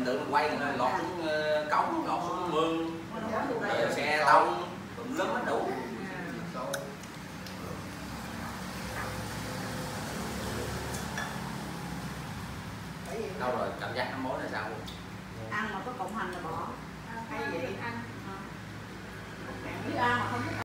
mình tự mình quay rồi lọt xuống cống, lọt xuống mương, xe tông tùm lum hết đủ. Đâu rồi cảm giác nấm mối là sao? Ăn mà có cộng hành là bỏ. Hay vậy ăn. Biết ăn mà không thích